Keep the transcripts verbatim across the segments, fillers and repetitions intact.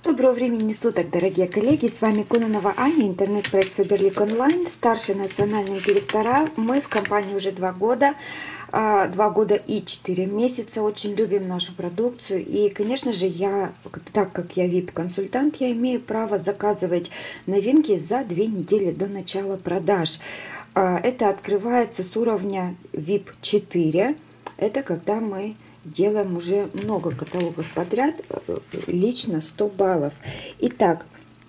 Доброго времени суток, дорогие коллеги! С вами Кононова Аня, интернет-проект Faberlic Online, старший национальный директора. Мы в компании уже два года, два года и четыре месяца. Очень любим нашу продукцию. И, конечно же, я, так как я ви ай пи-консультант, я имею право заказывать новинки за две недели до начала продаж. Это открывается с уровня ви ай пи четыре. Это когда мы делаем уже много каталогов подряд, лично сто баллов. Итак,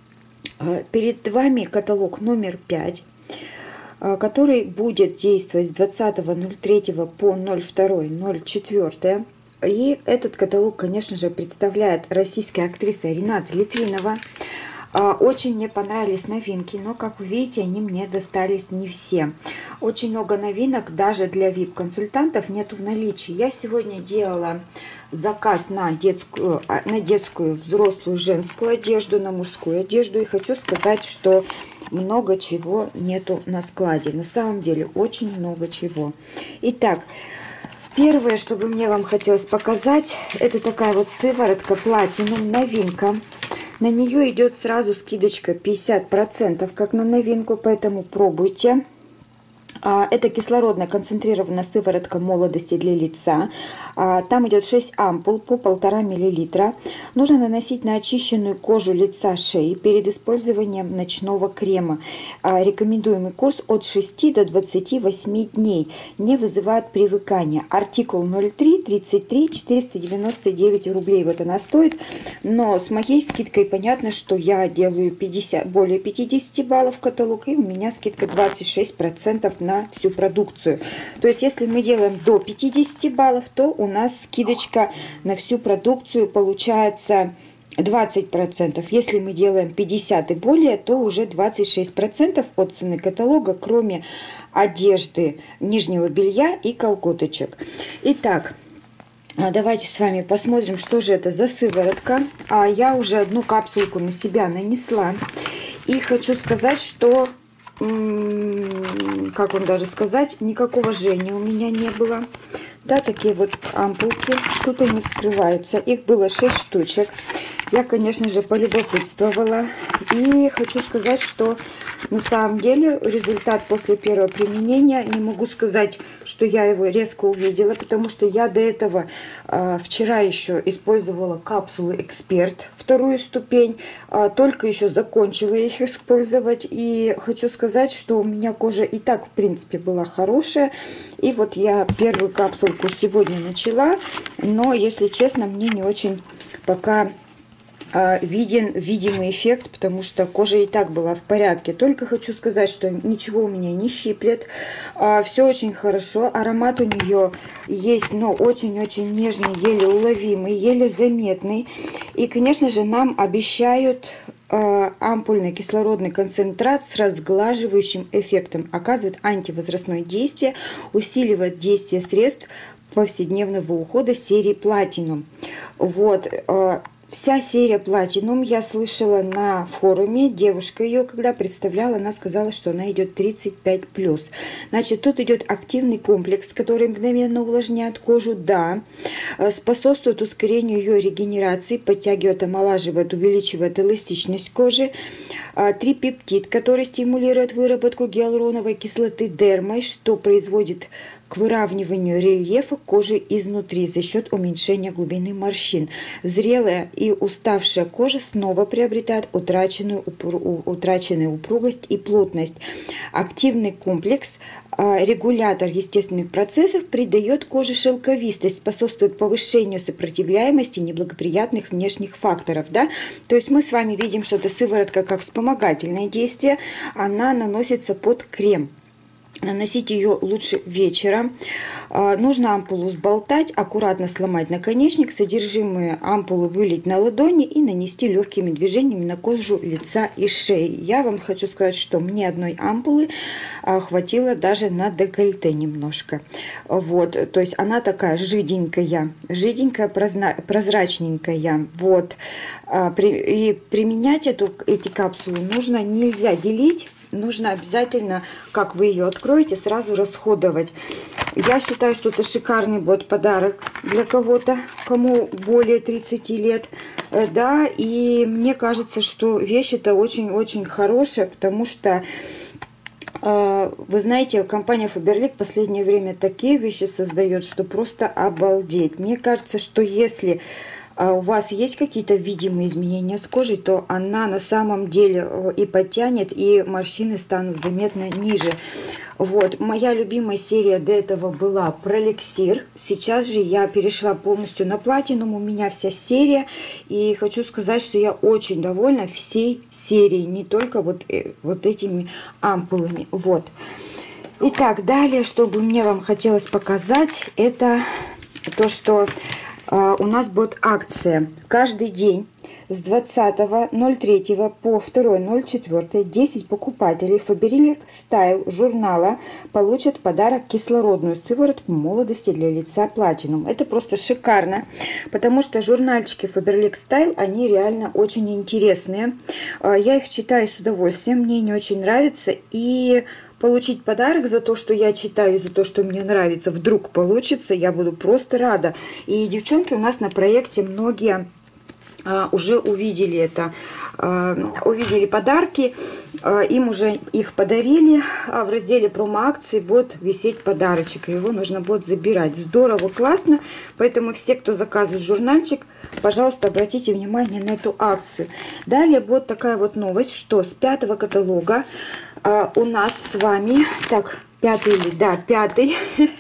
перед вами каталог номер пять, который будет действовать с двадцатого ноль третьего по ноль второе ноль четвёртое. И этот каталог, конечно же, представляет российская актриса Рената Литвинова. Очень мне понравились новинки, но, как вы видите, они мне достались не все. Очень много новинок даже для ви ай пи-консультантов нету в наличии. Я сегодня делала заказ на детскую, на детскую, взрослую, женскую одежду, на мужскую одежду. И хочу сказать, что много чего нету на складе. На самом деле, очень много чего. Итак, первое, что бы мне вам хотелось показать, это такая вот сыворотка Platinum, новинка. На нее идет сразу скидочка пятьдесят процентов, как на новинку, поэтому пробуйте. Это кислородная концентрированная сыворотка молодости для лица. Там идет шесть ампул по полтора миллилитра. Нужно наносить на очищенную кожу лица, шеи перед использованием ночного крема. Рекомендуемый курс от шести до двадцати восьми дней. Не вызывает привыкания. Артикул ноль три тридцать три четыреста девяносто девять рублей. Вот она стоит. Но с моей скидкой понятно, что я делаю пятьдесят, более пятидесяти баллов каталог. И у меня скидка двадцать шесть процентов на всю продукцию. То есть, если мы делаем до пятидесяти баллов, то у нас скидочка на всю продукцию получается двадцать процентов. Если мы делаем пятьдесят и более, то уже двадцать шесть процентов от цены каталога, кроме одежды, нижнего белья и колготочек. Итак, давайте с вами посмотрим, что же это за сыворотка. А я уже одну капсулку на себя нанесла. И хочу сказать, что как вам даже сказать, никакого жжения у меня не было. Да, такие вот ампулки, тут они вскрываются. Их было шесть штучек. Я, конечно же, полюбопытствовала. И хочу сказать, что на самом деле результат после первого применения, не могу сказать, что я его резко увидела, потому что я до этого э, вчера еще использовала капсулу Эксперт, вторую ступень, э, только еще закончила их использовать. И хочу сказать, что у меня кожа и так, в принципе, была хорошая. И вот я первую капсулку сегодня начала, но, если честно, мне не очень пока виден видимый эффект, потому что кожа и так была в порядке. Только хочу сказать, что ничего у меня не щиплет, все очень хорошо. Аромат у нее есть, но очень-очень нежный, еле уловимый, еле заметный. И, конечно же, нам обещают ампульный кислородный концентрат с разглаживающим эффектом. Оказывает антивозрастное действие, усиливает действие средств повседневного ухода серии Platinum. Вот. Вся серия Platinum я слышала на форуме. Девушка ее, когда представляла, она сказала, что она идет тридцать пять плюс. Значит, тут идет активный комплекс, который мгновенно увлажняет кожу. Да, способствует ускорению ее регенерации, подтягивает, омолаживает, увеличивает эластичность кожи. Трипептид, который стимулирует выработку гиалуроновой кислоты дермой, что производит к выравниванию рельефа кожи изнутри за счет уменьшения глубины морщин. Зрелая и уставшая кожа снова приобретает утраченную, утраченную упругость и плотность. Активный комплекс, регулятор естественных процессов, придает коже шелковистость, способствует повышению сопротивляемости неблагоприятных внешних факторов. Да? То есть мы с вами видим, что это сыворотка как вспомогательное действие, она наносится под крем. Наносить ее лучше вечером. Нужно ампулу сболтать, аккуратно сломать наконечник, содержимое ампулы вылить на ладони и нанести легкими движениями на кожу лица и шеи. Я вам хочу сказать, что мне одной ампулы хватило даже на декольте немножко. Вот, то есть она такая жиденькая, жиденькая, прозрачненькая. Вот. И применять эту, эти капсулы нужно, нельзя делить. нужно обязательно, как вы ее откроете, сразу расходовать. Я считаю, что это шикарный будет подарок для кого-то, кому более тридцати лет. Да, и мне кажется, что вещь это очень-очень хорошая, потому что вы знаете, компания Faberlic в последнее время такие вещи создает, что просто обалдеть. Мне кажется, что если у вас есть какие-то видимые изменения с кожей, то она на самом деле и подтянет, и морщины станут заметно ниже. Вот, моя любимая серия до этого была Пролексир. Сейчас же я перешла полностью на платинум, у меня вся серия. И хочу сказать, что я очень довольна всей серией, не только вот, вот этими ампулами. Вот. Итак, далее, что бы мне вам хотелось показать, это то, что э, у нас будет акция каждый день. С двадцатого ноль третьего по второе ноль четвёртое десять покупателей Faberlic Style журнала получат подарок кислородную сыворотку молодости для лица Platinum. Это просто шикарно, потому что журнальчики Faberlic Style, они реально очень интересные. Я их читаю с удовольствием, мне не очень нравится, и получить подарок за то, что я читаю, за то, что мне нравится, вдруг получится, я буду просто рада. И девчонки у нас на проекте многие уже увидели это, увидели подарки, им уже их подарили, а в разделе промо-акции будет висеть подарочек, его нужно будет забирать. Здорово, классно, поэтому все, кто заказывает журнальчик, пожалуйста, обратите внимание на эту акцию. Далее будет такая вот новость, что с пятого каталога у нас с вами, так, пятый или, да, пятый,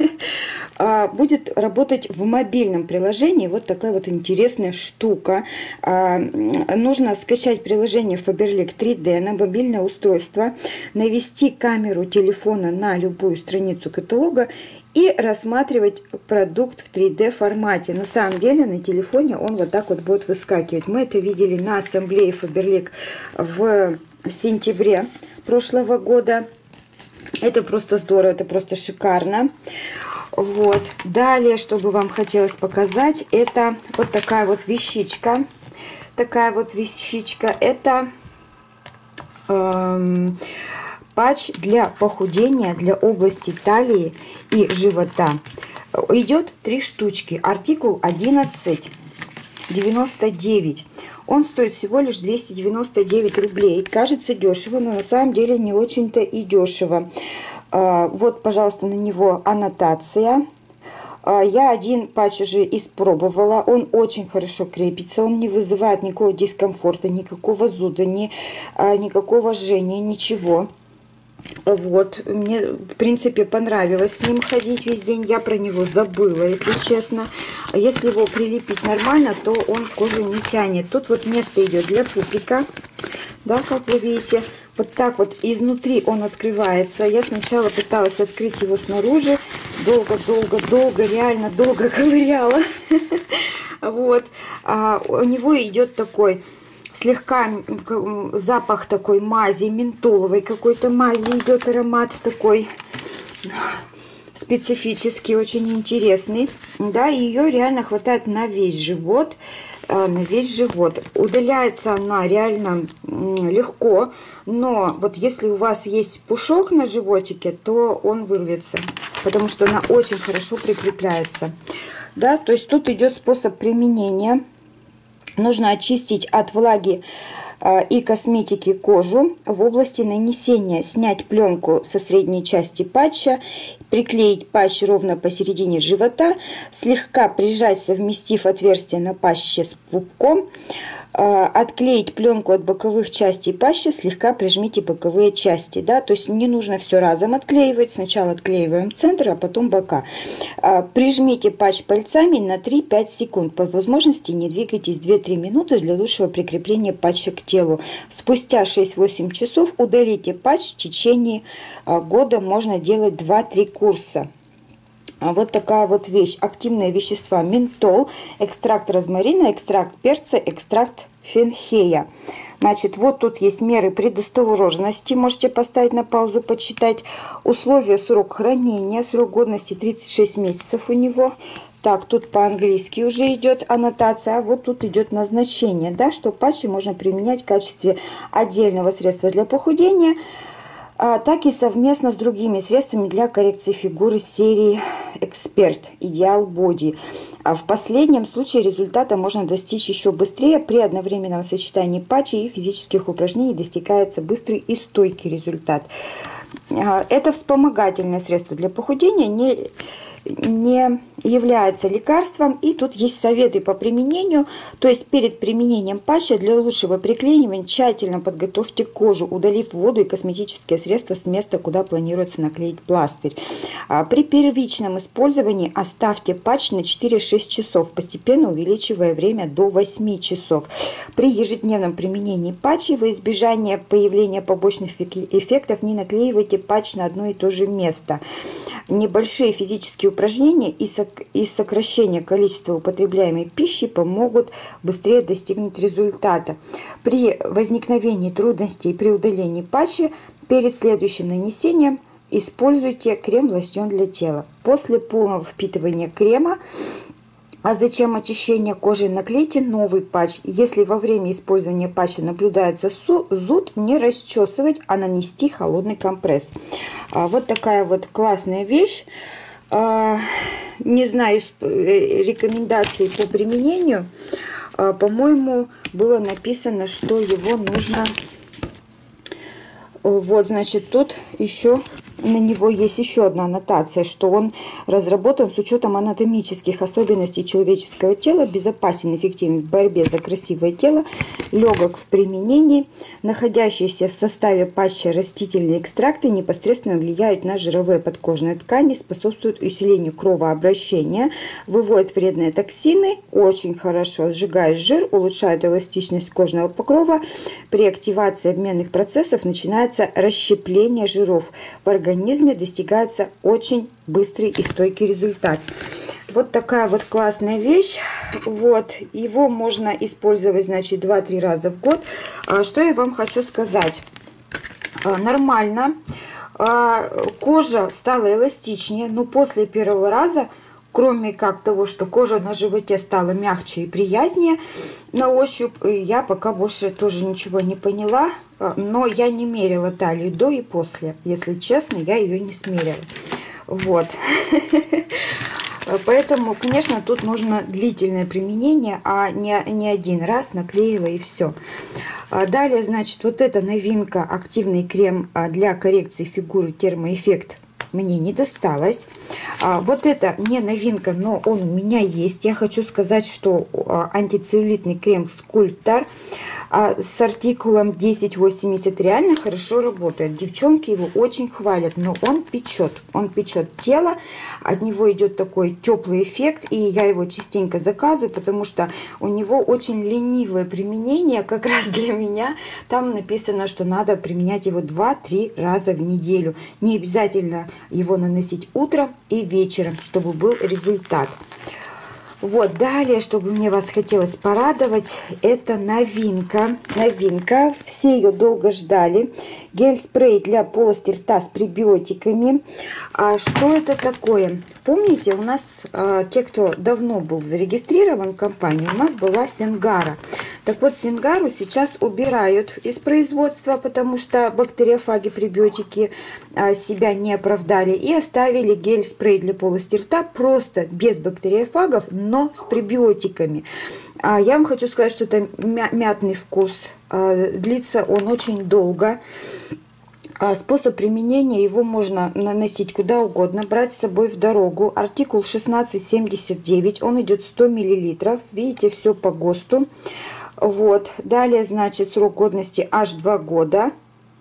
будет работать в мобильном приложении. Вот такая вот интересная штука. Нужно скачать приложение Faberlic три дэ на мобильное устройство, навести камеру телефона на любую страницу каталога и рассматривать продукт в три дэ формате. На самом деле на телефоне он вот так вот будет выскакивать. Мы это видели на ассамблее Faberlic в сентябре прошлого года. Это просто здорово, это просто шикарно. Вот. Далее, что бы вам хотелось показать, это вот такая вот вещичка. Такая вот вещичка. Это эм, патч для похудения, для области талии и живота. Идет три штучки. Артикул одиннадцать девяносто девять. Он стоит всего лишь двести девяносто девять рублей. Кажется дешево, но на самом деле не очень-то и дешево. Вот, пожалуйста, на него аннотация. Я один патч уже испробовала. Он очень хорошо крепится. Он не вызывает никакого дискомфорта, никакого зуда, ни, никакого жжения, ничего. Вот, мне, в принципе, понравилось с ним ходить весь день. Я про него забыла, если честно. Если его прилепить нормально, то он кожу не тянет. Тут вот место идет для пупика. Да, как вы видите. Вот так вот изнутри он открывается. Я сначала пыталась открыть его снаружи. Долго-долго-долго, реально долго ковыряла. Вот. У него идет такой... слегка запах такой мази, ментоловой какой-то мази идет, аромат такой специфический, очень интересный. Да, ее реально хватает на весь живот, на весь живот. Удаляется она реально легко, но вот если у вас есть пушок на животике, то он вырвется, потому что она очень хорошо прикрепляется. Да, то есть тут идет способ применения. Нужно очистить от влаги и косметики кожу в области нанесения, снять пленку со средней части патча, приклеить патч ровно посередине живота, слегка прижать, совместив отверстие на патче с пупком, отклеить пленку от боковых частей патча, слегка прижмите боковые части. Да? То есть не нужно все разом отклеивать. Сначала отклеиваем центр, а потом бока. Прижмите патч пальцами на три-пять секунд. По возможности не двигайтесь две-три минуты для лучшего прикрепления патча к телу. Спустя шесть-восемь часов удалите патч. В течение года можно делать два-три курса. Вот такая вот вещь. Активные вещества: ментол, экстракт розмарина, экстракт перца, экстракт фенхея. Значит, вот тут есть меры предосторожности. Можете поставить на паузу, почитать. Условия: срок хранения, срок годности тридцать шесть месяцев у него. Так, тут по-английски уже идет аннотация, а вот тут идет назначение, да, что патчи можно применять в качестве отдельного средства для похудения. а, так и совместно с другими средствами для коррекции фигуры серии Эксперт Идеал Боди. А в последнем случае результата можно достичь еще быстрее. При одновременном сочетании патчей и физических упражнений достигается быстрый и стойкий результат. Это вспомогательное средство для похудения, не, не является лекарством. И тут есть советы по применению. То есть перед применением патча для лучшего приклеивания тщательно подготовьте кожу, удалив воду и косметические средства с места, куда планируется наклеить пластырь. При первичном использовании оставьте патч на четыре-шесть часов, постепенно увеличивая время до восьми часов. При ежедневном применении патчей во избежание появления побочных эффектов не наклеивайте патч на одно и то же место. Небольшие физические упражнения и сокращение количества употребляемой пищи помогут быстрее достигнуть результата. При возникновении трудностей при удалении патча перед следующим нанесением используйте крем-лосьон для тела. После полного впитывания крема, а зачем очищение кожи, наклейте новый патч. Если во время использования патча наблюдается зуд, не расчесывать, а нанести холодный компресс. Вот такая вот классная вещь. Не знаю рекомендаций по применению. По-моему, было написано, что его нужно... Вот, значит, тут еще на него есть еще одна аннотация, что он разработан с учетом анатомических особенностей человеческого тела, безопасен, эффективен в борьбе за красивое тело, легок в применении. Находящиеся в составе патча растительные экстракты непосредственно влияют на жировые подкожные ткани, способствуют усилению кровообращения, выводят вредные токсины, очень хорошо сжигают жир, улучшают эластичность кожного покрова. При активации обменных процессов начинается расщепление жиров. В организме достигается очень быстрый и стойкий результат. Вот такая вот классная вещь. Вот, его можно использовать, значит, два-три раза в год. Что я вам хочу сказать? Нормально. Кожа стала эластичнее, но после первого раза, кроме как того, что кожа на животе стала мягче и приятнее на ощупь, я пока больше тоже ничего не поняла. Но я не мерила талию до и после. Если честно, я ее не смерила. Вот. Поэтому, конечно, тут нужно длительное применение, а не, не один раз наклеила и все. Далее, значит, вот эта новинка, активный крем для коррекции фигуры термоэффект, мне не досталось. Вот это не новинка, но он у меня есть. Я хочу сказать, что антицеллюлитный крем Скульптор с артикулом десять восемьдесят реально хорошо работает. Девчонки его очень хвалят, но он печет. Он печет тело, от него идет такой теплый эффект, и я его частенько заказываю, потому что у него очень ленивое применение, как раз для меня. Там написано, что надо применять его два-три раза в неделю. Не обязательно его наносить утром и вечером, чтобы был результат. Вот, далее, чтобы мне вас хотелось порадовать, это новинка. Новинка, все ее долго ждали. Гель-спрей для полости рта с пребиотиками. А что это такое? Помните, у нас, а, те, кто давно был зарегистрирован в компании, у нас была Сенгара. Так вот, Сенгару сейчас убирают из производства, потому что бактериофаги, пребиотики а, себя не оправдали. И оставили гель-спрей для полости рта просто без бактериофагов, но с пребиотиками. А я вам хочу сказать, что это мя мятный вкус. А, длится он очень долго. А, способ применения: его можно наносить куда угодно, брать с собой в дорогу. Артикул шестнадцать семьдесят девять, он идет сто миллилитров. Видите, все по ГОСТу. Вот. Далее, значит, срок годности аж два года.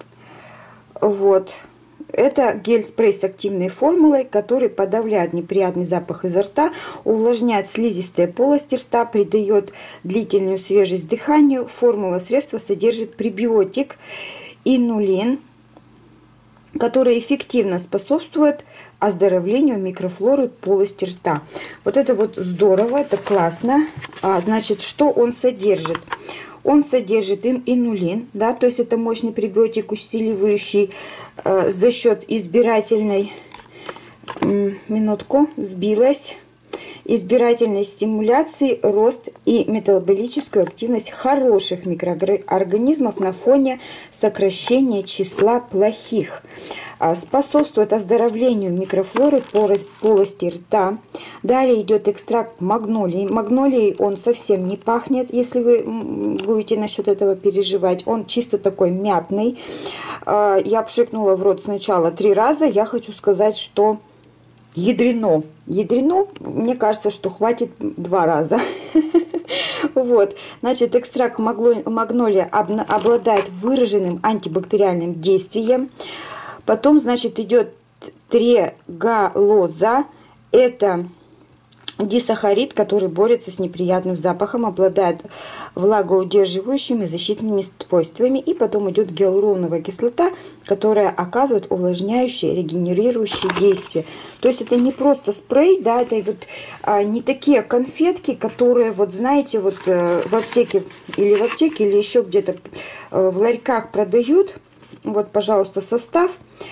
Вот. Это гель-спрей с активной формулой, который подавляет неприятный запах изо рта, увлажняет слизистые полости рта, придает длительную свежесть дыханию. Формула средства содержит пребиотик инулин, который эффективно способствует оздоровлению микрофлоры полости рта. Вот это вот здорово, это классно. А, значит, что он содержит? Он содержит инулин, да, то есть это мощный пребиотик, усиливающий э, за счет избирательной, минутку, сбилась, избирательной стимуляции, рост и метаболическую активность хороших микроорганизмов на фоне сокращения числа плохих. Способствует оздоровлению микрофлоры полости рта. Далее идет экстракт магнолии. Магнолией он совсем не пахнет, если вы будете насчет этого переживать. Он чисто такой мятный. Я пшикнула в рот сначала три раза. Я хочу сказать, что ядрено. Ядрено, мне кажется, что хватит два раза. Вот, значит, экстракт магнолия обладает выраженным антибактериальным действием. Потом, значит, идет трегалоза. Это дисахарид, который борется с неприятным запахом, обладает влагоудерживающими защитными свойствами. И потом идет гиалуроновая кислота, которая оказывает увлажняющее, регенерирующее действие. То есть это не просто спрей, да, это вот а, не такие конфетки, которые, вот знаете, вот э, в аптеке или в аптеке, или еще где-то э, в ларьках продают. Вот, пожалуйста, состав.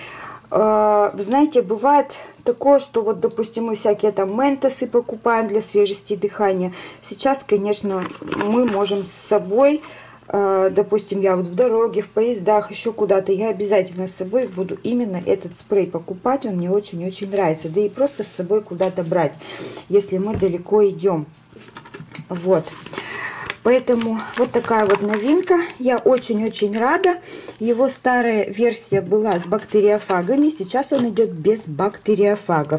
Вы знаете, бывает такое, что вот, допустим, мы всякие там ментосы покупаем для свежести дыхания. Сейчас, конечно, мы можем с собой, допустим, я вот в дороге, в поездах, еще куда-то, я обязательно с собой буду именно этот спрей покупать. Он мне очень-очень нравится. Да и просто с собой куда-то брать, если мы далеко идем. Вот. Поэтому вот такая вот новинка. Я очень-очень рада. Его старая версия была с бактериофагами. Сейчас он идет без бактериофагов.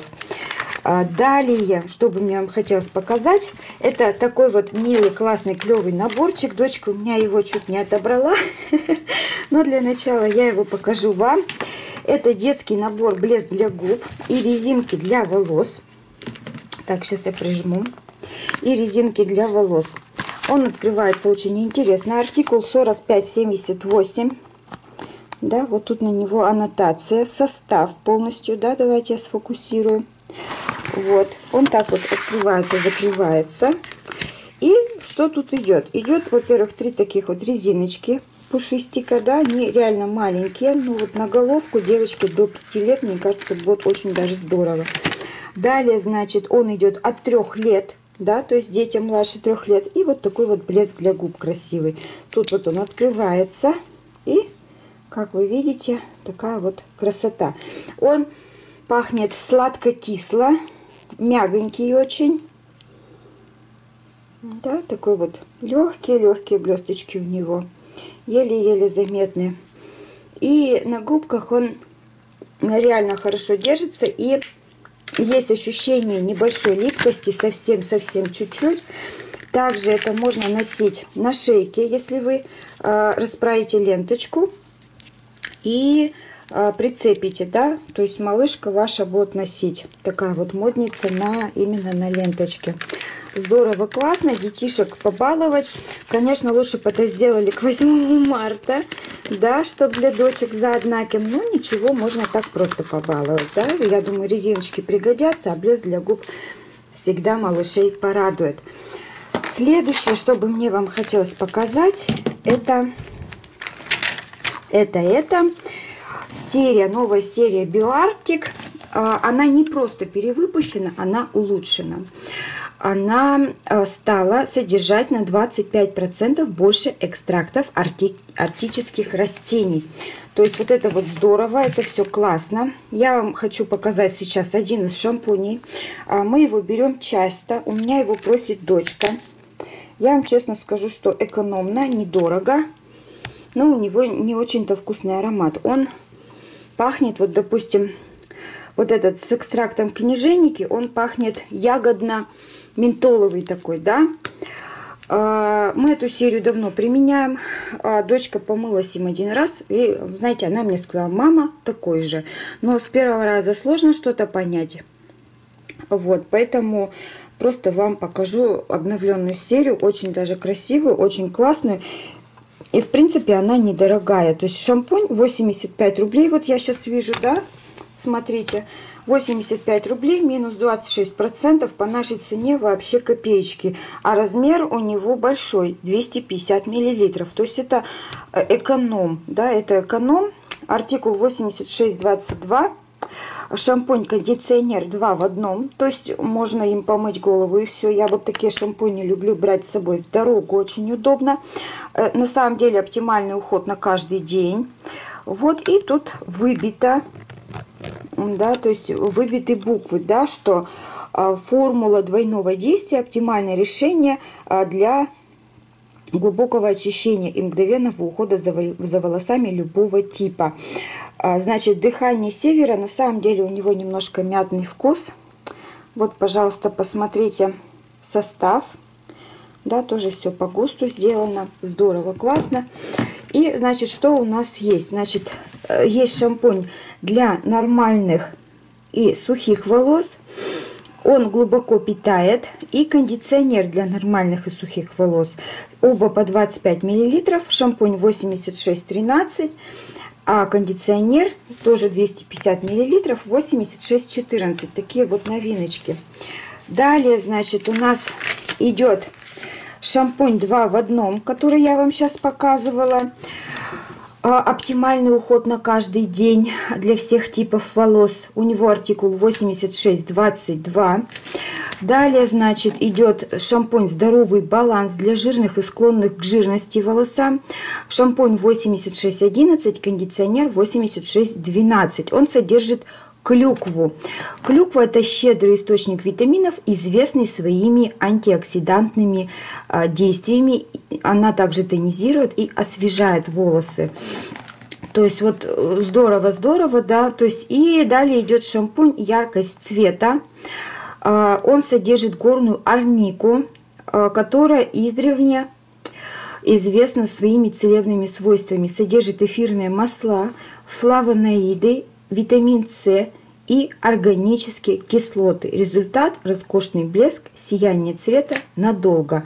Далее, что бы мне вам хотелось показать, это такой вот милый, классный, клевый наборчик. Дочка у меня его чуть не отобрала. Но для начала я его покажу вам. Это детский набор блеск для губ и резинки для волос. Так, сейчас я прижму. И резинки для волос. Он открывается очень интересно. Артикул сорок пять семьдесят восемь. Да, вот тут на него аннотация. Состав полностью, да, давайте я сфокусирую. Вот, он так вот открывается, закрывается. И что тут идет? Идет, во-первых, три таких вот резиночки пушистика, да, они реально маленькие. Ну вот на головку девочки до пяти лет, мне кажется, будет очень даже здорово. Далее, значит, он идет от трех лет. Да, то есть детям младше трех лет. И вот такой вот блеск для губ красивый. Тут вот он открывается. И, как вы видите, такая вот красота. Он пахнет сладко-кисло. Мягонький очень. Да, такой вот легкие-легкие блесточки у него. Еле-еле заметные. И на губках он реально хорошо держится. И есть ощущение небольшой липкости, совсем-совсем чуть-чуть. Также это можно носить на шейке, если вы э, расправите ленточку и э, прицепите, да, то есть малышка ваша будет носить. Такая вот модница на, именно на ленточке. Здорово, классно, детишек побаловать. Конечно, лучше бы это сделали к восьмому марта, да, чтобы для дочек за однаким. Но ничего, можно так просто побаловать, да. Я думаю, резиночки пригодятся, а блеск для губ всегда малышей порадует. Следующее, что бы мне вам хотелось показать, это, это, это серия, новая серия BioArctic. Она не просто перевыпущена, она улучшена. Она стала содержать на двадцать пять процентов больше экстрактов арти арктических растений. То есть вот это вот здорово, это все классно. Я вам хочу показать сейчас один из шампуней. Мы его берем часто, у меня его просит дочка. Я вам честно скажу, что экономно, недорого, но у него не очень-то вкусный аромат. Он пахнет, вот допустим, вот этот с экстрактом книженики, он пахнет ягодно-ментоловый такой, да. Мы эту серию давно применяем. Дочка помылась им один раз. И, знаете, она мне сказала: мама, такой же. Но с первого раза сложно что-то понять. Вот, поэтому просто вам покажу обновленную серию. Очень даже красивую, очень классную. И, в принципе, она недорогая. То есть шампунь восемьдесят пять рублей. Вот я сейчас вижу, да? Смотрите, восемьдесят пять рублей минус двадцать шесть процентов по нашей цене вообще копеечки. А размер у него большой, двести пятьдесят миллилитров. То есть это эконом, да, это эконом. Артикул восемьдесят шесть двадцать два. шампунь, кондиционер два в одном. То есть можно им помыть голову и все. Я вот такие шампуни люблю брать с собой в дорогу. Очень удобно. На самом деле оптимальный уход на каждый день. Вот и тут выбито, да, то есть выбиты буквы, да, что формула двойного действия, оптимальное решение для глубокого очищения и мгновенного ухода за волосами любого типа. Значит, дыхание севера, на самом деле у него немножко мятный вкус. Вот, пожалуйста, посмотрите состав. Да, тоже все по ГОСТу сделано. Здорово, классно. И, значит, что у нас есть? Значит, есть шампунь для нормальных и сухих волос. Он глубоко питает. И кондиционер для нормальных и сухих волос. Оба по двадцать пять миллилитров. Шампунь восемьдесят шесть тринадцать. А кондиционер тоже двести пятьдесят миллилитров. восемьдесят шесть четырнадцать. Такие вот новиночки. Далее, значит, у нас идет шампунь два в одном, который я вам сейчас показывала. Оптимальный уход на каждый день для всех типов волос. У него артикул восемьдесят шесть двадцать два. Далее, значит, идет шампунь «Здоровый баланс» для жирных и склонных к жирности волосам. Шампунь восемьдесят шесть одиннадцать, кондиционер восемьдесят шесть двенадцать. Он содержит клюкву. Клюква – это щедрый источник витаминов, известный своими антиоксидантными а, действиями. Она также тонизирует и освежает волосы. То есть вот здорово-здорово, да. То есть и далее идет шампунь «Яркость цвета». А, он содержит горную арнику, а, которая издревле известна своими целебными свойствами. Содержит эфирные масла, флавоноиды, витамин С и органические кислоты. Результат – роскошный блеск, сияние цвета надолго.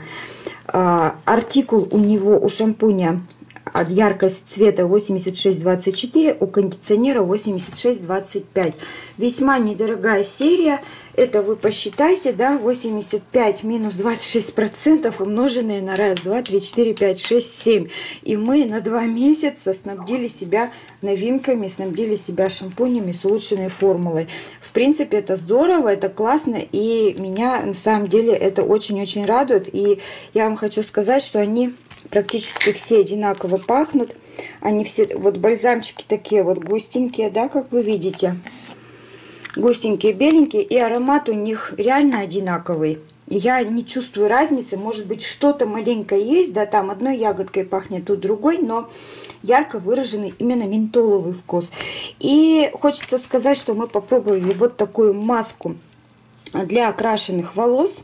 А, артикул у него, у шампуня, яркость цвета восемьдесят шесть двадцать четыре, у кондиционера восемьдесят шесть двадцать пять. Весьма недорогая серия. Это вы посчитайте, да, восемьдесят пять минус двадцать шесть процентов умноженные на раз, два, три, четыре, пять, шесть, семь. И мы на два месяца снабдили себя новинками, снабдили себя шампунями с улучшенной формулой. В принципе, это здорово, это классно, и меня на самом деле это очень-очень радует. И я вам хочу сказать, что они практически все одинаково пахнут. Они все, вот бальзамчики такие вот густенькие, да, как вы видите. Густенькие, беленькие, и аромат у них реально одинаковый. Я не чувствую разницы, может быть, что-то маленькое есть, да, там одной ягодкой пахнет, тут другой, но ярко выраженный именно ментоловый вкус. И хочется сказать, что мы попробовали вот такую маску для окрашенных волос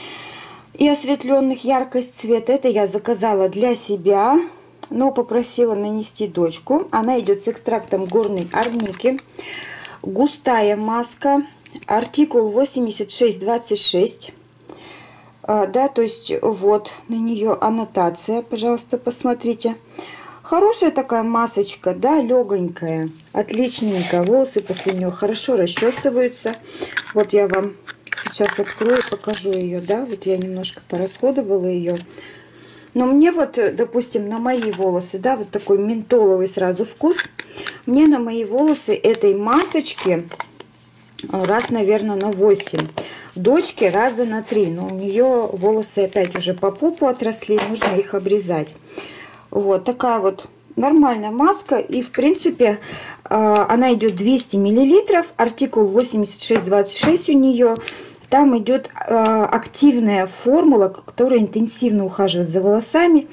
и осветленных, яркость цвета. Это я заказала для себя, но попросила нанести дочку. Она идет с экстрактом горной арники. Густая маска, артикул восемьдесят шесть двадцать шесть. А, да, то есть вот на нее аннотация, пожалуйста, посмотрите. Хорошая такая масочка, да, легонькая, отличненькая. Волосы после нее хорошо расчесываются. Вот я вам сейчас открою и покажу ее, да. Вот я немножко порасходовала ее. Но мне вот, допустим, на мои волосы, да, вот такой ментоловый сразу вкус. Мне на мои волосы этой масочки раз, наверное, на восемь. Дочке раза на три. Но у нее волосы опять уже по попу отросли, нужно их обрезать. Вот такая вот нормальная маска. И, в принципе, она идет двести миллилитров. Артикул восемьдесят шесть двадцать шесть у нее. Там идет активная формула, которая интенсивно ухаживает за волосами,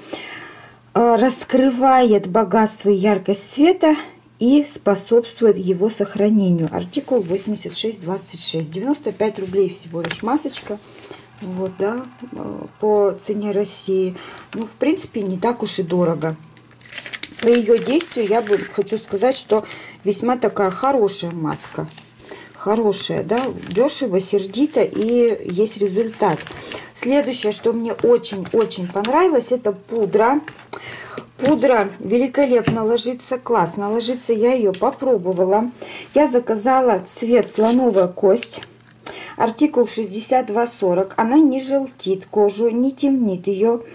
раскрывает богатство и яркость цвета и способствует его сохранению. Артикул восемьдесят шесть двадцать шесть. девяносто пять рублей всего лишь масочка. Вот, да, по цене России. Ну, в принципе, не так уж и дорого. По ее действию я бы хочу сказать, что весьма такая хорошая маска. Хорошая, да, дешево, сердито, и есть результат. Следующее, что мне очень-очень понравилось, это пудра. Пудра великолепно ложится, классно ложится. Я ее попробовала. Я заказала цвет слоновая кость. Артикул шестьдесят два сорок. Она не желтит кожу, не темнит ее.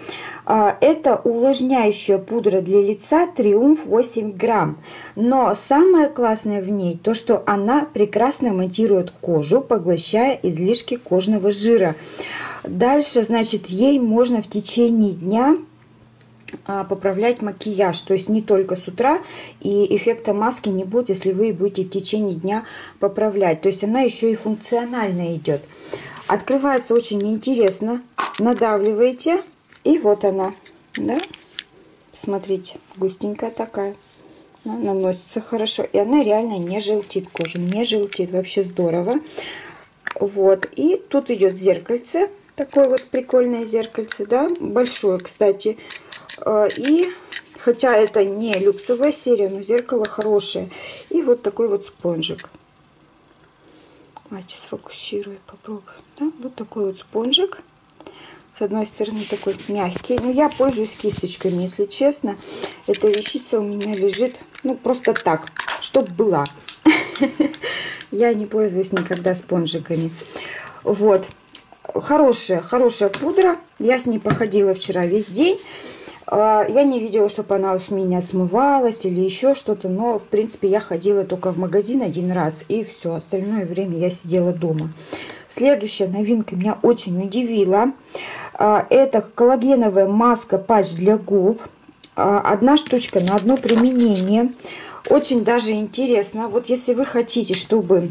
Это увлажняющая пудра для лица Триумф восемь грамм. Но самое классное в ней то, что она прекрасно матирует кожу, поглощая излишки кожного жира. Дальше, значит, ей можно в течение дня поправлять макияж, то есть не только с утра, и эффекта маски не будет, если вы будете в течение дня поправлять. То есть она еще и функционально идет. Открывается очень интересно. Надавливаете, и вот она, да, смотрите, густенькая такая, она наносится хорошо, и она реально не желтит кожу, не желтит, вообще здорово. Вот, и тут идет зеркальце, такое вот прикольное зеркальце, да, большое, кстати, и хотя это не люксовая серия, но зеркало хорошее, и вот такой вот спонжик. Давайте сфокусирую, попробую, да, вот такой вот спонжик. С одной стороны такой мягкий. Но я пользуюсь кисточками, если честно. Эта вещица у меня лежит, ну, просто так, чтоб была. Я не пользуюсь никогда спонжиками. Вот. Хорошая, хорошая пудра. Я с ней походила вчера весь день. Я не видела, чтобы она с меня смывалась или еще что-то. Но, в принципе, я ходила только в магазин один раз. И все. Остальное время я сидела дома. Следующая новинка меня очень удивила. Это коллагеновая маска патч для губ. Одна штучка на одно применение. Очень даже интересно. Вот если вы хотите, чтобы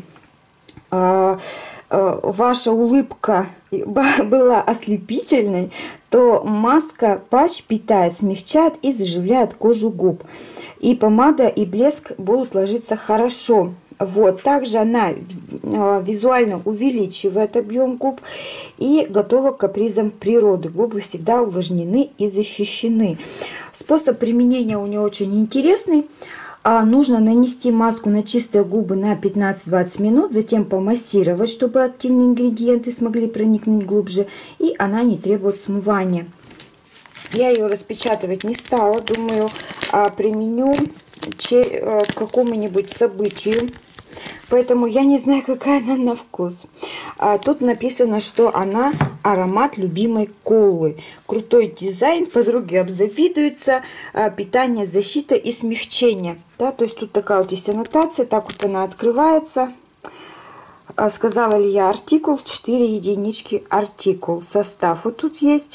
ваша улыбка была ослепительной, то маска патч питает, смягчает и заживляет кожу губ. И помада, и блеск будут ложиться хорошо. Вот, также она визуально увеличивает объем губ и готова к капризам природы. Губы всегда увлажнены и защищены. Способ применения у нее очень интересный. Нужно нанести маску на чистые губы на пятнадцать-двадцать минут, затем помассировать, чтобы активные ингредиенты смогли проникнуть глубже, и она не требует смывания. Я ее распечатывать не стала, думаю, применю к какому-нибудь событию. Поэтому я не знаю, какая она на вкус. А тут написано, что она аромат любимой колы. Крутой дизайн, подруги обзавидуются. А, питание, защита и смягчение. Да, то есть тут такая вот есть аннотация. Так вот она открывается. А, сказала ли я артикул? четыре единички артикул. Состав вот тут есть.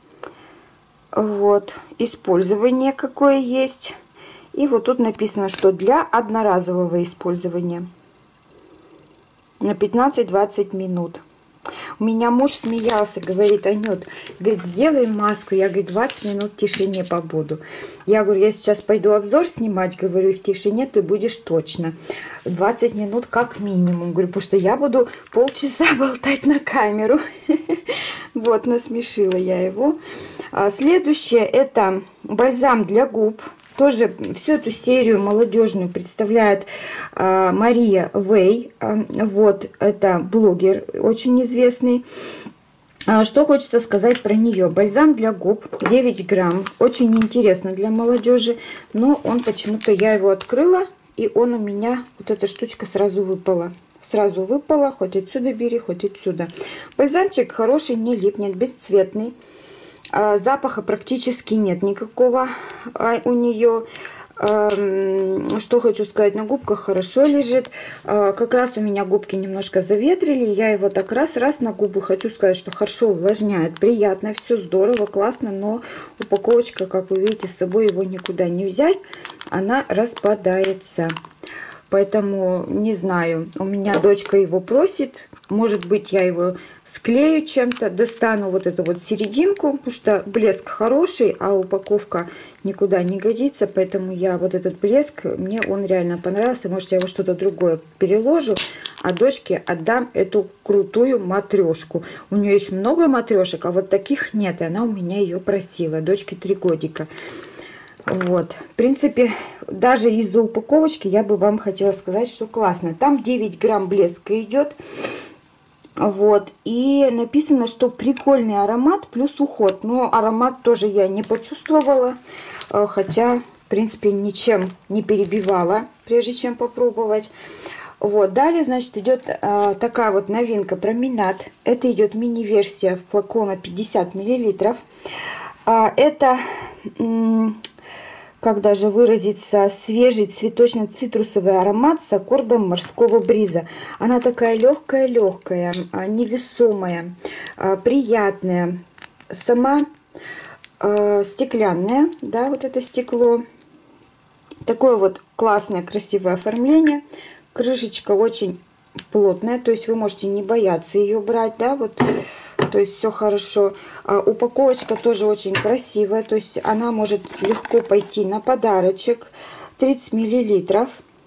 Вот. Использование какое есть. И вот тут написано, что для одноразового использования. На пятнадцать-двадцать минут. У меня муж смеялся, говорит: Анют, говорит, сделай маску. Я, говорит, двадцать минут в тишине побуду. Я говорю, я сейчас пойду обзор снимать, говорю, и в тишине ты будешь точно. двадцать минут как минимум. Говорю, потому что я буду полчаса болтать на камеру. Вот, насмешила я его. Следующее — это бальзам для губ. Тоже всю эту серию молодежную представляет а, Мария Вэй. А, вот, это блогер очень известный. А, что хочется сказать про нее? Бальзам для губ девять грамм. Очень интересно для молодежи. Но он почему-то, я его открыла, и он у меня, вот эта штучка сразу выпала. Сразу выпала, хоть отсюда бери, хоть отсюда. Бальзамчик хороший, не липнет, бесцветный. Запаха практически нет никакого у нее. Что хочу сказать, на губках хорошо лежит. Как раз у меня губки немножко заветрили. Я его так раз-раз на губы. Хочу сказать, что хорошо увлажняет. Приятно, все здорово, классно. Но упаковочка, как вы видите, с собой его никуда не взять. Она распадается. Поэтому не знаю, у меня дочка его просит. Может быть, я его склею чем-то, достану вот эту вот серединку, потому что блеск хороший, а упаковка никуда не годится. Поэтому я вот этот блеск, мне он реально понравился. Может, я его что-то другое переложу, а дочке отдам эту крутую матрешку. У нее есть много матрешек, а вот таких нет, и она у меня ее просила. Дочке три годика. Вот, в принципе, даже из-за упаковочки я бы вам хотела сказать, что классно. Там девять грамм блеска идет. Вот, и написано, что прикольный аромат плюс уход. Но аромат тоже я не почувствовала, хотя, в принципе, ничем не перебивала, прежде чем попробовать. Вот, далее, значит, идет а, такая вот новинка, променад. Это идет мини-версия флакона пятьдесят миллилитров. А это, как даже выразиться, свежий цветочно-цитрусовый аромат с аккордом морского бриза. Она такая легкая-легкая, невесомая, приятная. Сама стеклянная, да, вот это стекло. Такое вот классное, красивое оформление. Крышечка очень плотная, то есть вы можете не бояться ее брать, да, вот. То есть все хорошо. А, упаковочка тоже очень красивая. То есть она может легко пойти на подарочек. тридцать миллилитров.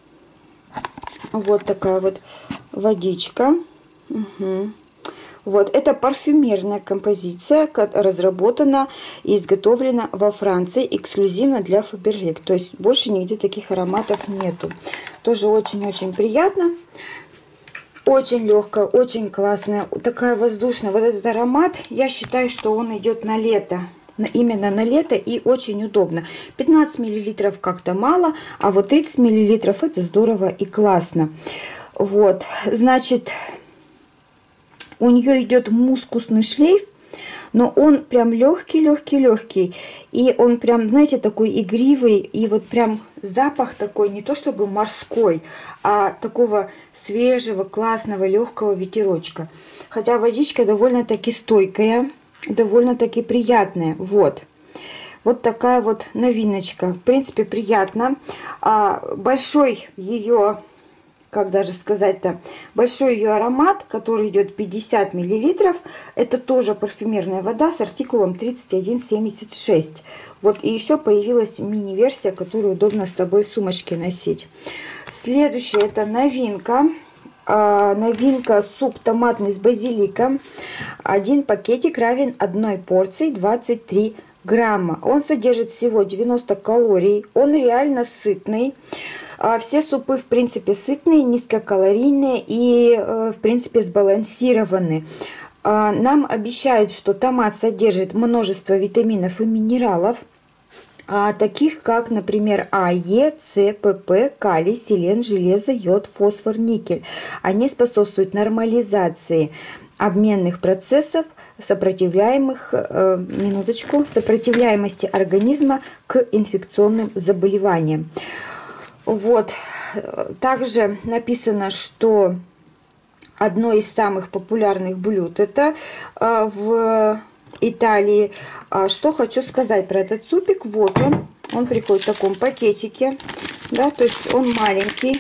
Вот такая вот водичка. Угу. Вот, это парфюмерная композиция, разработана и изготовлена во Франции эксклюзивно для Faberlic. То есть больше нигде таких ароматов нету. Тоже очень-очень приятно. Очень легкая, очень классная, такая воздушная. Вот этот аромат, я считаю, что он идет на лето. Именно на лето и очень удобно. пятнадцать миллилитров как-то мало, а вот тридцать миллилитров это здорово и классно. Вот, значит, у нее идет мускусный шлейф. Но он прям легкий, легкий, легкий. И он прям, знаете, такой игривый. И вот прям запах такой, не то чтобы морской, а такого свежего, классного, легкого ветерочка. Хотя водичка довольно-таки стойкая, довольно-таки приятная. Вот. Вот такая вот новиночка. В принципе, приятно. А, большой ее... как даже сказать-то, большой ее аромат, который идет пятьдесят миллилитров, это тоже парфюмерная вода с артикулом тридцать один семьдесят шесть. Вот, и еще появилась мини-версия, которую удобно с собой в сумочке носить. Следующая это новинка. А, новинка суп томатный с базиликом. Один пакетик равен одной порции двадцать три грамма. Он содержит всего девяносто калорий. Он реально сытный. Все супы, в принципе, сытные, низкокалорийные и, в принципе, сбалансированы. Нам обещают, что томат содержит множество витаминов и минералов, таких как, например, А, Е, С, П, П, калий, селен, железо, йод, фосфор, никель. Они способствуют нормализации обменных процессов, сопротивляемых, э, минуточку, сопротивляемости организма к инфекционным заболеваниям. Вот, также написано, что одно из самых популярных блюд это э, в Италии. А что хочу сказать про этот супик. Вот он, он приходит в таком пакетике, да, то есть он маленький,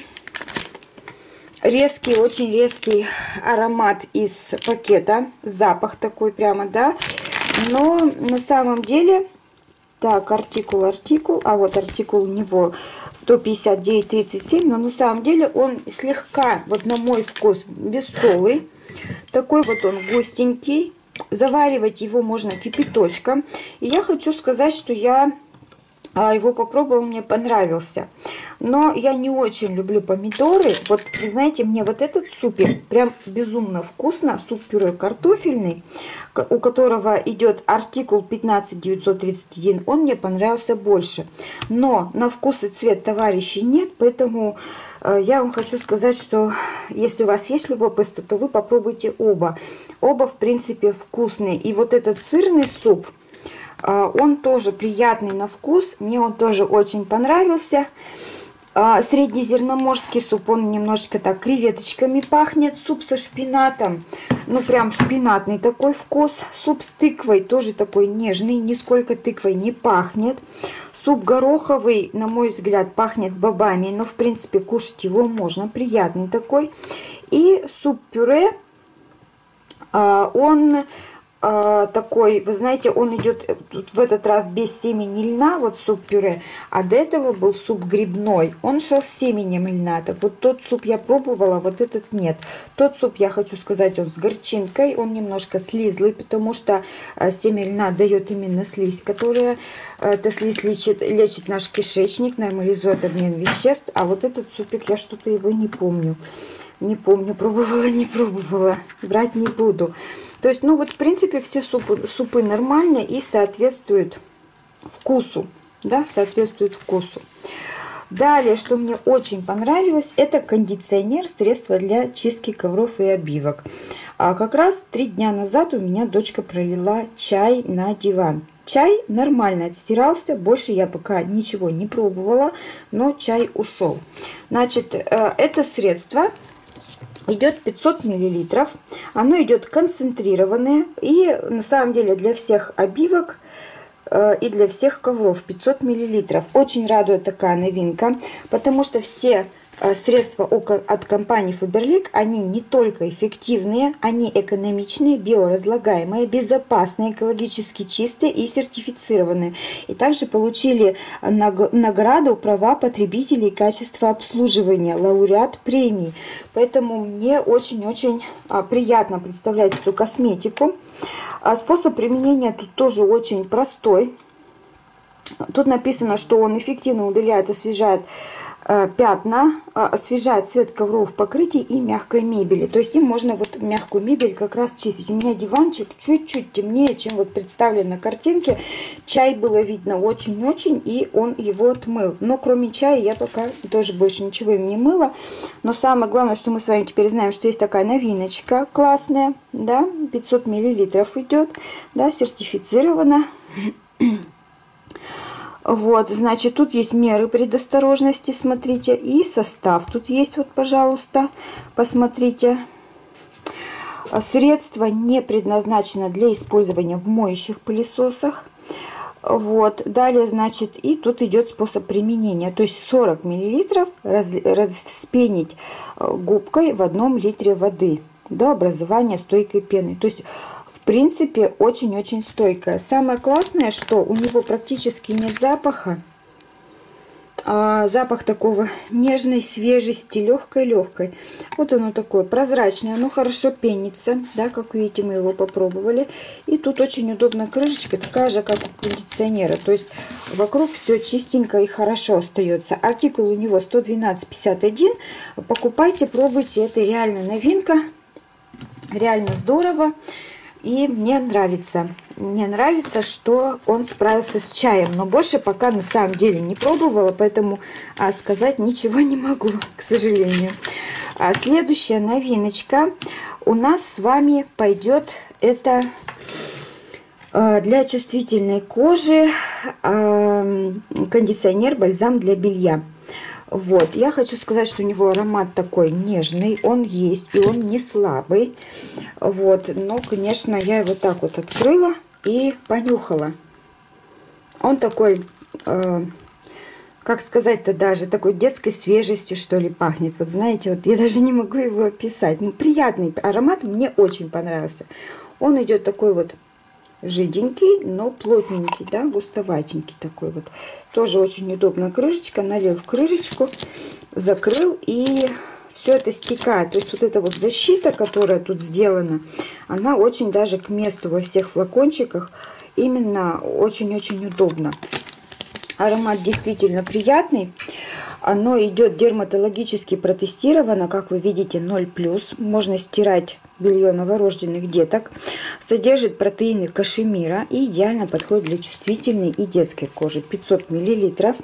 резкий, очень резкий аромат из пакета, запах такой прямо, да, но на самом деле, так, артикул, артикул, а вот артикул у него сто пятьдесят девять тридцать семь, но на самом деле он слегка, вот на мой вкус, бессолый. Такой вот он густенький. Заваривать его можно кипяточком. И я хочу сказать, что я его попробовала, мне понравился. Но я не очень люблю помидоры. Вот, вы знаете, мне вот этот супик прям безумно вкусно. Суп-пюре картофельный, у которого идет артикул пятнадцать девятьсот тридцать один. Он мне понравился больше. Но на вкус и цвет товарищей нет. Поэтому э, я вам хочу сказать, что если у вас есть любопытство, то вы попробуйте оба. Оба, в принципе, вкусные. И вот этот сырный суп... Он тоже приятный на вкус, мне он тоже очень понравился. Среднезерноморский суп, он немножечко так креветочками пахнет. Суп со шпинатом, ну прям шпинатный такой вкус. Суп с тыквой тоже такой нежный, нисколько тыквой не пахнет. Суп гороховый, на мой взгляд, пахнет бобами, но в принципе кушать его можно, приятный такой. И суп-пюре, он... такой, вы знаете, он идет в этот раз без семени льна, вот суп-пюре, а до этого был суп грибной, он шел с семенем льна. Так вот тот суп я пробовала, вот этот нет. Тот суп, я хочу сказать, он с горчинкой, он немножко слизлый, потому что семя льна дает именно слизь, которая, эта слизь лечит, лечит наш кишечник, нормализует обмен веществ, а вот этот супик, я что-то его не помню. Не помню, пробовала, не пробовала, брать не буду. То есть, ну вот, в принципе, все супы, супы нормальные и соответствуют вкусу, да, соответствуют вкусу. Далее, что мне очень понравилось, это кондиционер, средство для чистки ковров и обивок. А как раз три дня назад у меня дочка пролила чай на диван. Чай нормально отстирался, больше я пока ничего не пробовала, но чай ушел. Значит, это средство идет пятьсот миллилитров, оно идет концентрированное, и на самом деле для всех обивок и для всех ковров пятьсот миллилитров. Очень радует такая новинка, потому что все средства от компании Faberlic, они не только эффективные, они экономичные, биоразлагаемые, безопасные, экологически чистые и сертифицированные. И также получили награду права потребителей качества обслуживания, лауреат премии. Поэтому мне очень-очень приятно представлять эту косметику. Способ применения тут тоже очень простой. Тут написано, что он эффективно удаляет, освежает пятна, освежает цвет ковров, покрытий и мягкой мебели. То есть им можно вот мягкую мебель как раз чистить. У меня диванчик чуть-чуть темнее, чем вот представлен на картинке. Чай было видно очень-очень, и он его отмыл. Но кроме чая я пока тоже больше ничего им не мыла. Но самое главное, что мы с вами теперь знаем, что есть такая новиночка классная, да, пятьсот миллилитров идет, да, сертифицирована. Вот, значит, тут есть меры предосторожности, смотрите, и состав тут есть, вот, пожалуйста, посмотрите. Средство не предназначено для использования в моющих пылесосах. Вот, далее, значит, и тут идет способ применения, то есть сорок миллилитров раз, вспенить губкой в одном литре воды до образования стойкой пены. То есть, в принципе, очень-очень стойкая. Самое классное, что у него практически нет запаха. А, запах такого нежной свежести, легкой-легкой. Вот оно такое прозрачное, оно хорошо пенится, да, как видите, мы его попробовали. И тут очень удобная крышечка, такая же, как у кондиционера. То есть вокруг все чистенько и хорошо остается. Артикул у него сто двенадцать пятьдесят один. Покупайте, пробуйте, это реально новинка. Реально здорово. И мне нравится. Мне нравится, что он справился с чаем. Но больше пока на самом деле не пробовала, поэтому а, сказать ничего не могу, к сожалению. А следующая новиночка у нас с вами пойдет. Это а, для чувствительной кожи а, кондиционер, бальзам для белья. Вот, я хочу сказать, что у него аромат такой нежный, он есть, и он не слабый. Вот, но, конечно, я его так вот открыла и понюхала. Он такой, э, как сказать-то даже, такой детской свежестью, что ли, пахнет. Вот знаете, вот я даже не могу его описать. Ну, приятный аромат, мне очень понравился. Он идет такой вот жиденький, но плотненький, да, густоватенький такой вот. Тоже очень удобно. Крышечка, налил в крышечку, закрыл, и все это стекает. То есть вот эта вот защита, которая тут сделана, она очень даже к месту во всех флакончиках. Именно очень-очень удобно. Аромат действительно приятный. Оно идет дерматологически протестировано, как вы видите, ноль плюс. Можно стирать белье новорожденных деток. Содержит протеины кашемира и идеально подходит для чувствительной и детской кожи. пятьсот миллилитров.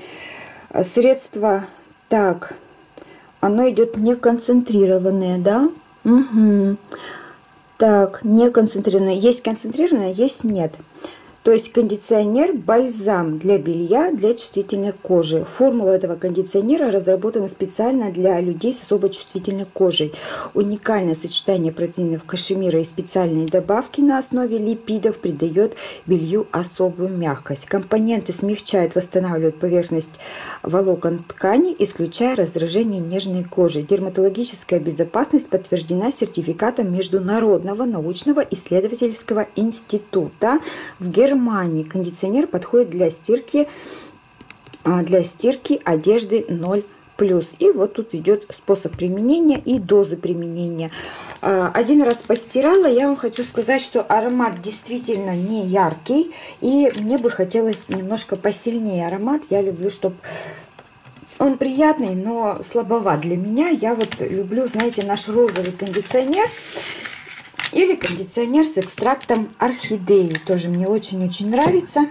Средство, так, оно идет не концентрированное, да? Угу. Так, не концентрированное. Есть концентрированное, есть нет. То есть кондиционер, бальзам для белья, для чувствительной кожи. Формула этого кондиционера разработана специально для людей с особо чувствительной кожей. Уникальное сочетание протеинов кашемира и специальные добавки на основе липидов придает белью особую мягкость. Компоненты смягчают, восстанавливают поверхность волокон ткани, исключая раздражение нежной кожи. Дерматологическая безопасность подтверждена сертификатом Международного научного исследовательского института в Германии. Германии. Кондиционер подходит для стирки, для стирки одежды ноль плюс. И вот тут идет способ применения и дозы применения. Один раз постирала, я вам хочу сказать, что аромат действительно не яркий, и мне бы хотелось немножко посильнее аромат. Я люблю, чтобы он приятный, но слабоват для меня. Я вот люблю, знаете, наш розовый кондиционер. Или кондиционер с экстрактом орхидеи. Тоже мне очень-очень нравится.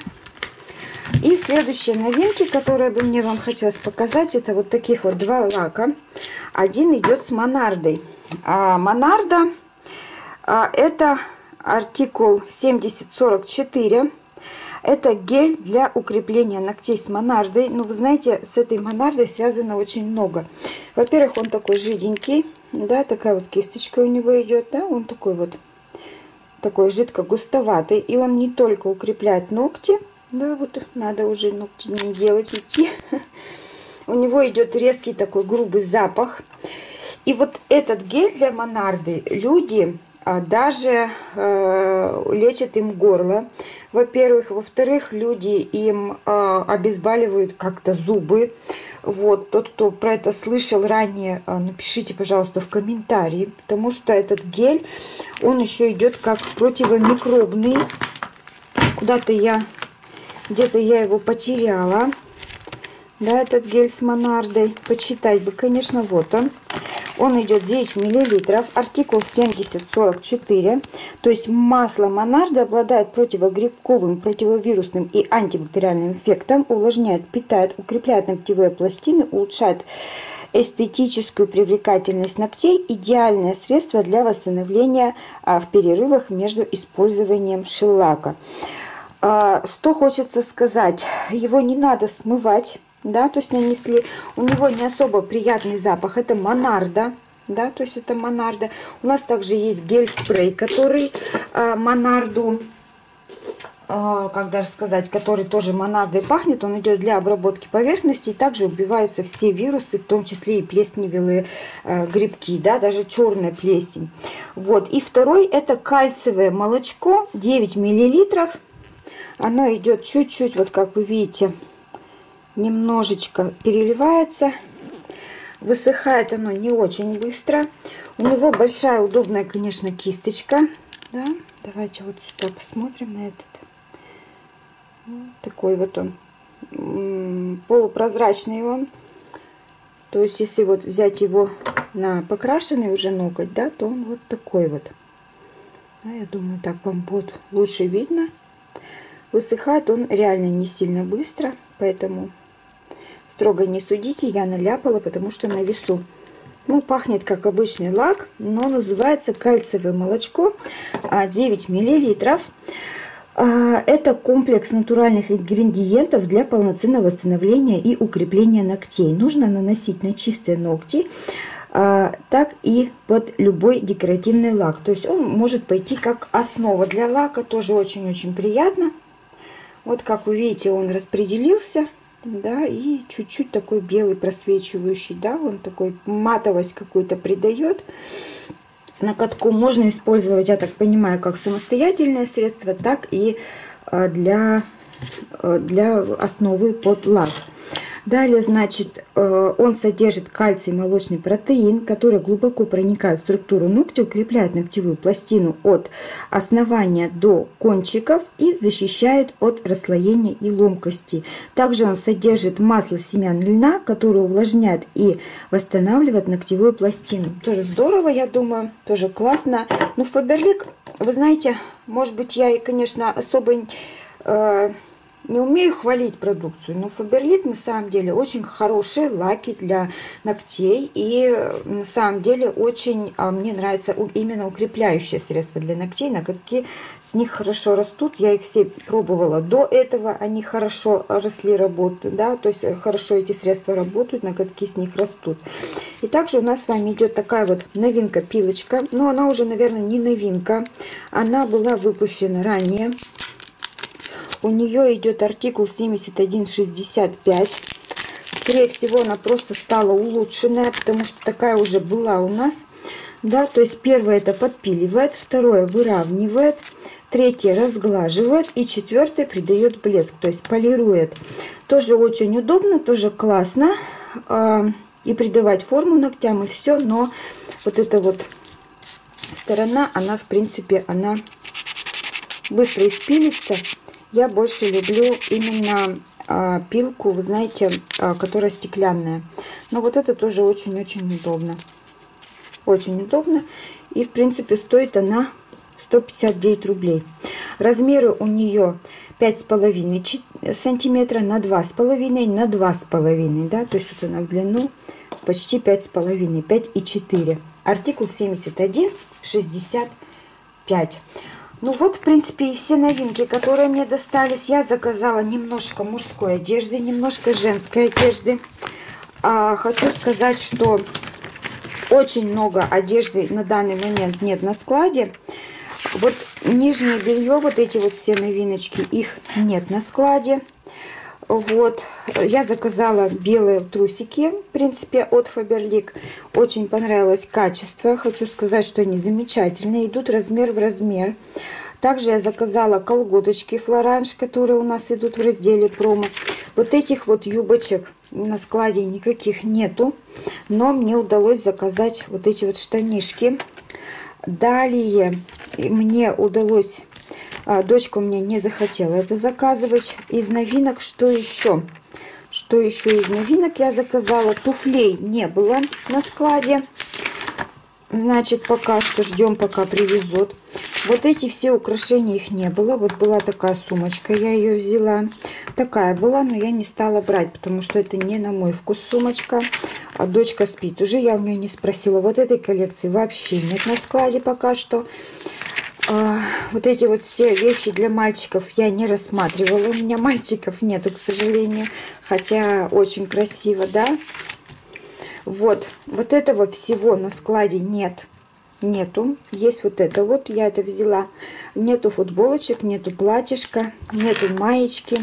И следующие новинки, которые бы мне вам хотелось показать, это вот таких вот два лака. Один идет с Монардой. А Монарда а, это артикул семьдесят сорок четыре. Это гель для укрепления ногтей с монардой. Ну, вы знаете, с этой монардой связано очень много. Во-первых, он такой жиденький, да, такая вот кисточка у него идет, да, он такой вот, такой жидко-густоватый. И он не только укрепляет ногти, да, вот надо уже ногти не делать, идти. У него идет резкий такой грубый запах. И вот этот гель для монарды люди а, даже э, лечат им горло. Во-первых. Во-вторых, люди им э, обезболивают как-то зубы. Вот, тот, кто про это слышал ранее, э, напишите, пожалуйста, в комментарии. Потому что этот гель, он еще идет как противомикробный. Куда-то я, где-то я его потеряла. Да, этот гель с монардой. Почитать бы, конечно, вот он. Он идет девять миллилитров, артикул семьдесят сорок четыре. То есть масло монарды обладает противогрибковым, противовирусным и антибактериальным эффектом, увлажняет, питает, укрепляет ногтевые пластины, улучшает эстетическую привлекательность ногтей. Идеальное средство для восстановления а, в перерывах между использованием шеллака. А, что хочется сказать, его не надо смывать. Да, то есть нанесли, у него не особо приятный запах, это монарда, да, то есть это монарда. У нас также есть гель-спрей, который э, монарду, э, как даже сказать, который тоже монардой пахнет, он идет для обработки поверхности, и также убиваются все вирусы, в том числе и плесневелые э, грибки, да, даже черная плесень. Вот, и второй это кальциевое молочко, девять миллилитров, оно идет чуть-чуть, вот как вы видите, немножечко переливается, высыхает оно не очень быстро. У него большая удобная, конечно, кисточка, да? Давайте вот сюда посмотрим на этот. Такой вот он, полупрозрачный он. То есть если вот взять его на покрашенный уже ноготь, да, то он вот такой вот, да, я думаю, так вам будет лучше видно. Высыхает он реально не сильно быстро, поэтому строго не судите, я наляпала, потому что на весу. Ну, пахнет как обычный лак, но называется кальциевое молочко, девять миллилитров. Это комплекс натуральных ингредиентов для полноценного восстановления и укрепления ногтей. Нужно наносить на чистые ногти, так и под любой декоративный лак. То есть он может пойти как основа для лака, тоже очень-очень приятно. Вот как вы видите, он распределился. Да, и чуть-чуть такой белый просвечивающий, да, он такой матовость какую-то придает. Накатку можно использовать, я так понимаю, как самостоятельное средство, так и для, для основы под лак. Далее, значит, он содержит кальций, молочный протеин, который глубоко проникает в структуру ногтя, укрепляет ногтевую пластину от основания до кончиков и защищает от расслоения и ломкости. Также он содержит масло семян льна, которое увлажняет и восстанавливает ногтевую пластину. Тоже здорово, я думаю, тоже классно. Ну, Faberlic, вы знаете, может быть, я и, конечно, особо э, не умею хвалить продукцию, но Faberlic на самом деле очень хорошие лаки для ногтей. И на самом деле очень а, мне нравится именно укрепляющее средство для ногтей. Ноготки с них хорошо растут. Я их все пробовала до этого. Они хорошо росли, работают. Да? То есть хорошо эти средства работают, ноготки с них растут. И также у нас с вами идет такая вот новинка пилочка. Но она уже, наверное, не новинка. Она была выпущена ранее. У нее идет артикул семьдесят один шестьдесят пять. Скорее всего, она просто стала улучшенная, потому что такая уже была у нас. Да, то есть первое это подпиливает, второе выравнивает, третье разглаживает и четвертое придает блеск, то есть полирует. Тоже очень удобно, тоже классно. Э, и придавать форму ногтям и все, но вот эта вот сторона, она в принципе, она быстро испилится. Я больше люблю именно а, пилку, вы знаете, а, которая стеклянная. Но вот это тоже очень-очень удобно. Очень удобно. И, в принципе, стоит она сто пятьдесят девять рублей. Размеры у нее пять с половиной сантиметра на два с половиной на два с половиной. Да? То есть вот она в длину почти пять с половиной, пять и четыре. Артикул семьдесят один шестьдесят пять. Ну вот, в принципе, и все новинки, которые мне достались. Я заказала немножко мужской одежды, немножко женской одежды. А, хочу сказать, что очень много одежды на данный момент нет на складе. Вот нижнее белье, вот эти вот все новиночки, их нет на складе. Вот, я заказала белые трусики, в принципе, от Faberlic. Очень понравилось качество. Хочу сказать, что они замечательные. Идут размер в размер. Также я заказала колготочки Флоранж, которые у нас идут в разделе промо. Вот этих вот юбочек на складе никаких нету. Но мне удалось заказать вот эти вот штанишки. Далее мне удалось... А, дочка у меня не захотела это заказывать. Из новинок что еще? Что еще из новинок я заказала? Туфлей не было на складе. Значит, пока что ждем, пока привезут. Вот эти все украшения, их не было. Вот была такая сумочка, я ее взяла. Такая была, но я не стала брать, потому что это не на мой вкус сумочка. А дочка спит уже, я у нее не спросила. Вот этой коллекции вообще нет на складе пока что. А, вот эти вот все вещи для мальчиков я не рассматривала. У меня мальчиков нету, к сожалению. Хотя очень красиво, да? Вот, вот этого всего на складе нет. Нету. Есть вот это вот, я это взяла. Нету футболочек, нету платьишка, нету маечки.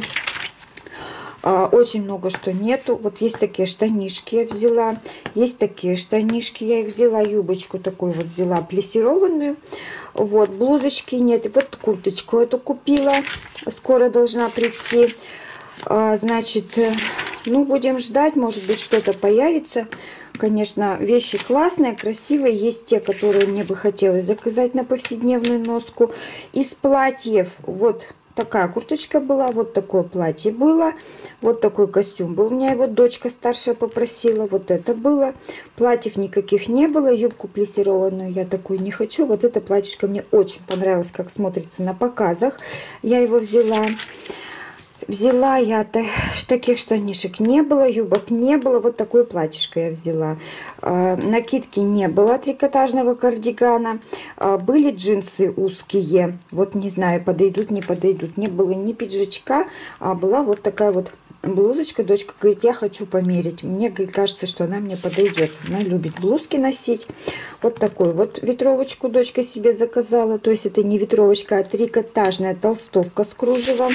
А, очень много что нету. Вот есть такие штанишки я взяла. Есть такие штанишки, я их взяла. Юбочку такую вот взяла, плессированную. Вот, блузочки нет. Вот курточку эту купила. Скоро должна прийти. А, значит, ну, будем ждать. Может быть, что-то появится. Конечно, вещи классные, красивые. Есть те, которые мне бы хотелось заказать на повседневную носку. Из платьев вот такая курточка была. Вот такое платье было. Вот такой костюм был. У меня его дочка старшая попросила. Вот это было. Платьев никаких не было. Юбку плессированную я такую не хочу. Вот это платьишко мне очень понравилось, как смотрится на показах. Я его взяла. Взяла я таких штанишек не было, юбок не было. Вот такое платьишко я взяла. Накидки не было трикотажного кардигана. Были джинсы узкие. Вот не знаю, подойдут, не подойдут. Не было ни пиджачка, а была вот такая вот блузочка. Дочка говорит, я хочу померить. Мне кажется, что она мне подойдет. Она любит блузки носить. Вот такую вот ветровочку дочка себе заказала. То есть это не ветровочка, а трикотажная толстовка с кружевом.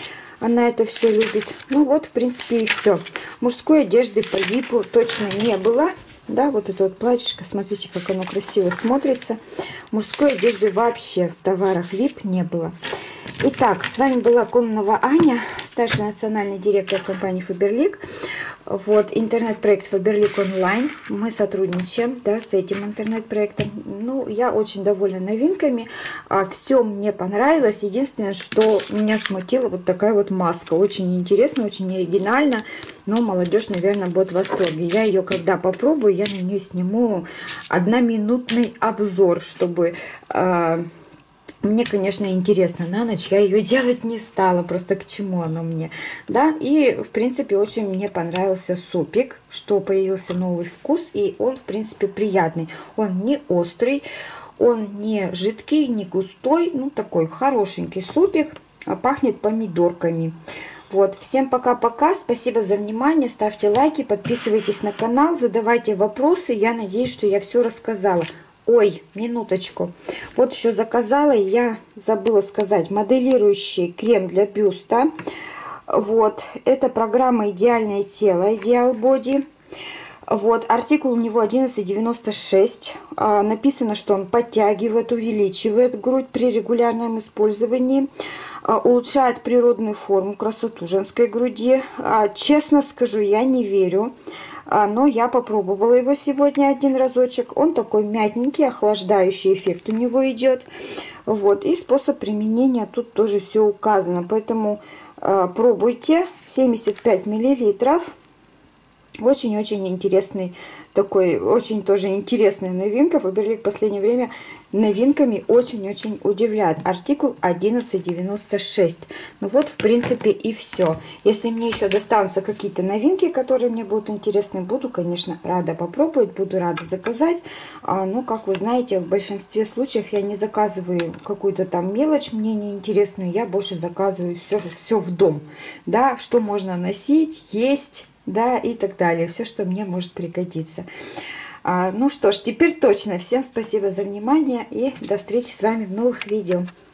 Она это все любит. Ну вот, в принципе, и все. Мужской одежды по випу точно не было. Да, вот это вот платьишко, смотрите, как оно красиво смотрится. Мужской одежды вообще в товарах вип не было. Итак, с вами была Кононова Аня, старший национальный директор компании Faberlic. Вот, интернет-проект Faberlic онлайн. Мы сотрудничаем, да, с этим интернет-проектом. Ну, я очень довольна новинками. А, все мне понравилось. Единственное, что меня смутило, вот такая вот маска. Очень интересно, очень оригинально. Но молодежь, наверное, будет в восторге. Я ее, когда попробую, я на нее сниму одноминутный обзор, чтобы... А, мне, конечно, интересно на ночь, я ее делать не стала, просто к чему оно мне, да, и, в принципе, очень мне понравился супик, что появился новый вкус, и он, в принципе, приятный, он не острый, он не жидкий, не густой, ну, такой хорошенький супик, пахнет помидорками. Вот, всем пока-пока, спасибо за внимание, ставьте лайки, подписывайтесь на канал, задавайте вопросы, я надеюсь, что я все рассказала. Ой, минуточку. Вот еще заказала, я забыла сказать, моделирующий крем для бюста. Вот, это программа «Идеальное тело», Ideal Body. Вот, артикул у него одиннадцать девяносто шесть. А, написано, что он подтягивает, увеличивает грудь при регулярном использовании. А, улучшает природную форму, красоту женской груди. А, честно скажу, я не верю. Но я попробовала его сегодня один разочек. Он такой мягенький, охлаждающий эффект у него идет. Вот. И способ применения тут тоже все указано. Поэтому э, пробуйте. семьдесят пять миллилитров. Очень-очень интересный такой, очень тоже интересная новинка. Фаберлик в последнее время новинками очень-очень удивляет. Артикул одиннадцать девяносто шесть. Ну вот, в принципе, и все. Если мне еще достанутся какие-то новинки, которые мне будут интересны, буду, конечно, рада попробовать, буду рада заказать. А, ну, как вы знаете, в большинстве случаев я не заказываю какую-то там мелочь мне неинтересную, я больше заказываю все, все в дом. Да, что можно носить, есть, да, и так далее. Все, что мне может пригодиться. А, ну что ж, теперь точно. Всем спасибо за внимание и до встречи с вами в новых видео.